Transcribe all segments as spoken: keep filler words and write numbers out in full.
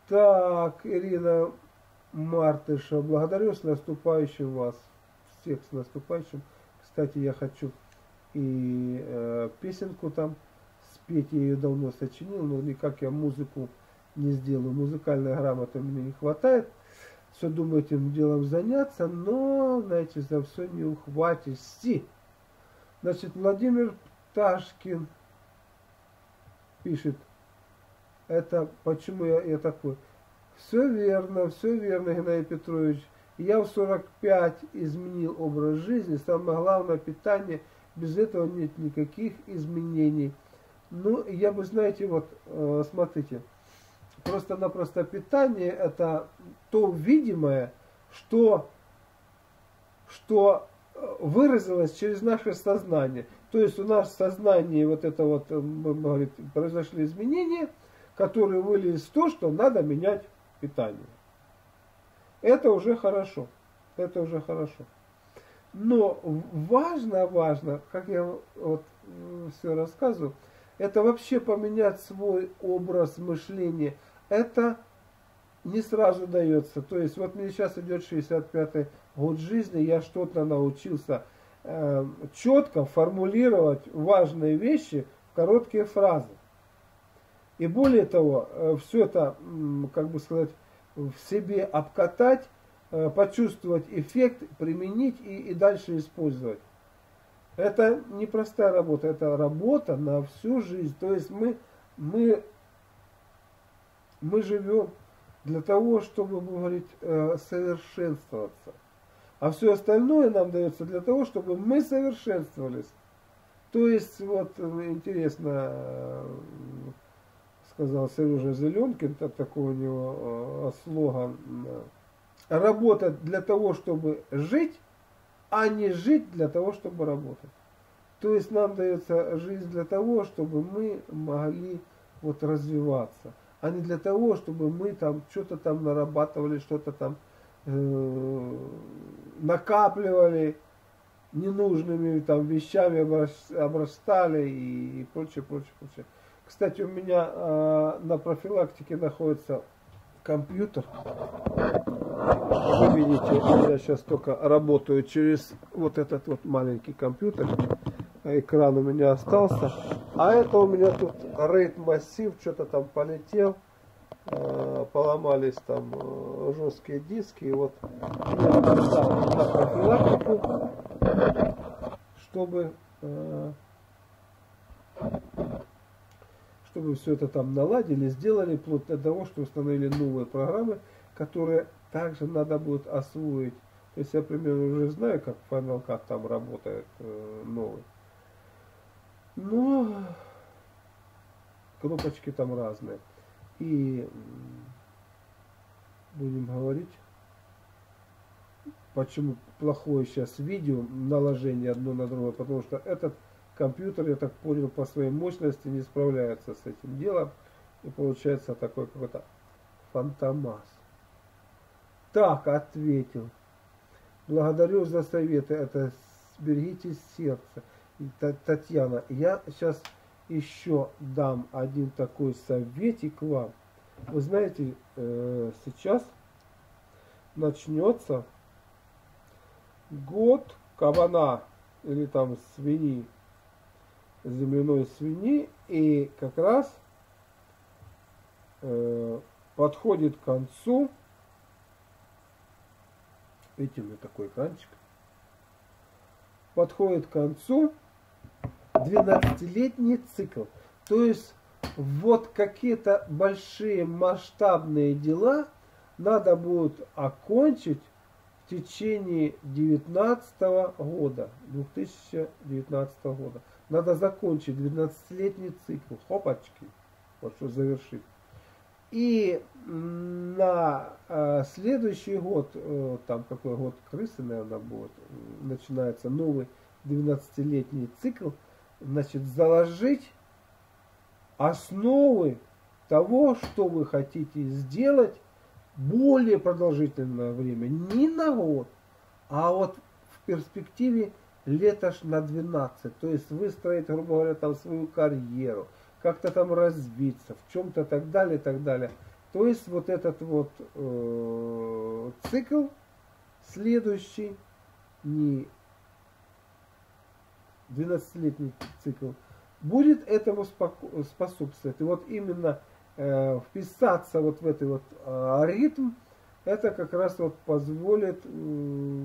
Так, Ирина Мартыша, благодарю, с наступающим вас. Всех с наступающим. Кстати, я хочу и э, песенку там спеть, я ее давно сочинил, но никак я музыку не сделаю. Музыкальной грамоты мне не хватает. Все думаю этим делом заняться, но, знаете, за все не ухватишься. Значит, Владимир Пташкин пишет, это почему я, я такой. Все верно, все верно, Геннадий Петрович. Я в сорок пять изменил образ жизни. Самое главное питание. Без этого нет никаких изменений. Ну, я бы, знаете, вот, э, смотрите. Просто-напросто питание это то видимое, что, что выразилось через наше сознание. То есть у нас в сознании вот это вот, мы говорим, произошли изменения, которые вылились в то, что надо менять питание. Это уже хорошо. Это уже хорошо. Но важно, важно, как я вот все рассказываю, это вообще поменять свой образ мышления. Это не сразу дается. То есть вот мне сейчас идет шестьдесят пятый год жизни, я что-то научился э, четко формулировать важные вещи в короткие фразы. И более того, э, все это, как бы сказать, в себе обкатать, э, почувствовать эффект, применить и, и дальше использовать. Это непростая работа, это работа на всю жизнь. То есть мы, мы, мы живем для того, чтобы, говорить, совершенствоваться. А все остальное нам дается для того, чтобы мы совершенствовались. То есть, вот интересно, сказал Сережа Зеленкин, так, такой у него слоган, работать для того, чтобы жить, а не жить для того, чтобы работать. То есть нам дается жизнь для того, чтобы мы могли вот развиваться, а не для того, чтобы мы там что-то там нарабатывали, что-то там э, накапливали, ненужными там вещами обрастали и, и прочее, прочее, прочее. Кстати, у меня э, на профилактике находится компьютер. Вы видите, я сейчас только работаю через вот этот вот маленький компьютер. Экран у меня остался. А это у меня тут рейд массив, что-то там полетел. Э, поломались там э, жесткие диски. И вот я поставил на профилактику, чтобы, э, чтобы все это там наладили, сделали, вплоть до того, что установили новые программы, которые также надо будет освоить. То есть я примерно уже знаю, как Final Cut там работает э, новый. Но кнопочки там разные. И будем говорить, почему плохое сейчас видео, наложение одно на другое. Потому что этот компьютер, я так понял, по своей мощности не справляется с этим делом. И получается такой какой-то фантомас. Так, ответил. Благодарю за советы. Это сберегите сердце. Татьяна, я сейчас еще дам один такой советик вам. Вы знаете, сейчас начнется год кабана или там свиньи, земляной свиньи, и как раз подходит к концу. Видите, у меня такой экранчик. Подходит к концу двенадцатилетний цикл. То есть вот какие-то большие масштабные дела надо будет окончить в течение девятнадцатого года, две тысячи девятнадцатого года. Надо закончить двенадцатилетний цикл. Хопачки. Вот что завершить. И на э, следующий год, э, там какой год крысы, наверное, будет, начинается новый двенадцатилетний цикл, значит, заложить основы того, что вы хотите сделать более продолжительное время. Не на год, а вот в перспективе лет аж на двенадцать. То есть выстроить, грубо говоря, там свою карьеру, как-то там развиться, в чем-то так далее, так далее. То есть вот этот вот э, цикл следующий, не двенадцатилетний цикл, будет этому способствовать. И вот именно э, вписаться вот в этот вот э, ритм, это как раз вот позволит э,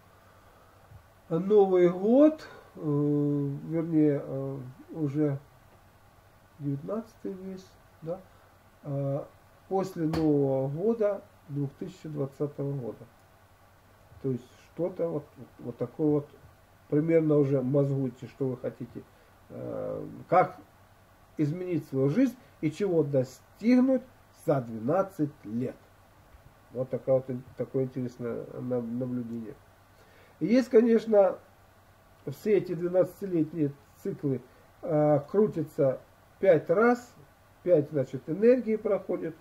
Новый год, э, вернее, э, уже девятнадцатый весь, да, э, после Нового года две тысячи двадцатого года. То есть что-то вот, вот такое вот, примерно уже мозгуйте, что вы хотите, э, как изменить свою жизнь и чего достигнуть за двенадцать лет. Вот такое, вот, такое интересное наблюдение. И есть, конечно, все эти двенадцатилетние циклы э, крутятся пять раз, пять, значит, энергии проходит,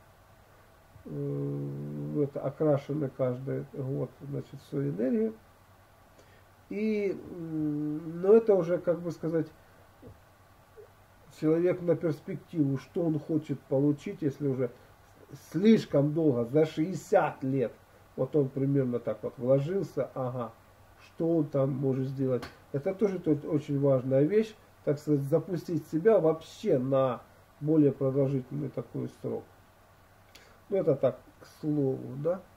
э, это окрашены каждый год, значит, свою энергию. И, но это уже, как бы сказать, человек на перспективу, что он хочет получить, если уже слишком долго, за шестьдесят лет, вот он примерно так вот вложился, ага, что он там может сделать. Это тоже тут очень важная вещь, так сказать, запустить себя вообще на более продолжительный такой срок. Ну это так, к слову, да.